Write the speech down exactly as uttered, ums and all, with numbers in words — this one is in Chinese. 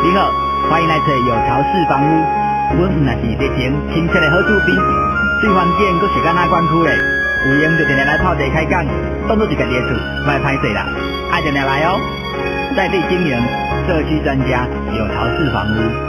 你好，欢迎来找有巢式房屋。阮毋但是热情亲切的好厝边，对环境佫是敢若管区嘞。有闲就定定来泡茶开讲，当作是家己的厝，莫歹势啦。爱定定来哦，在地经营，社区专家，有巢式房屋。